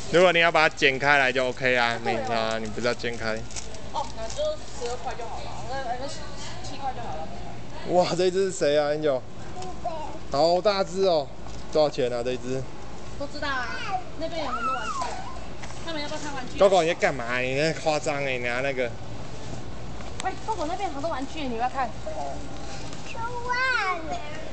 如果你要把它剪开来就 OK 啊，你不是要剪开。 哦，那就12块就好了，那7块就好了。 哇，这一只是谁啊 ，Angel？好大只哦，多少钱啊？这一只？ 不知道啊，那边有很多玩具，他们要不要看玩具？ 狗狗你在干嘛？你在夸张哎，你拿那个。 喂，狗狗那边很多玩具，你要不要看？ 2万。